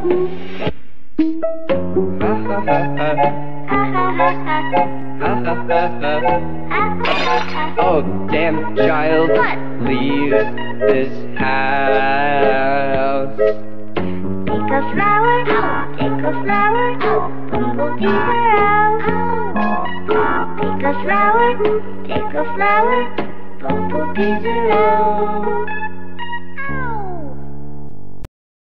Oh, damn child, What? leave this house. Take a flower, take a flower, bumblebees are out. Take a flower, bumblebees are out.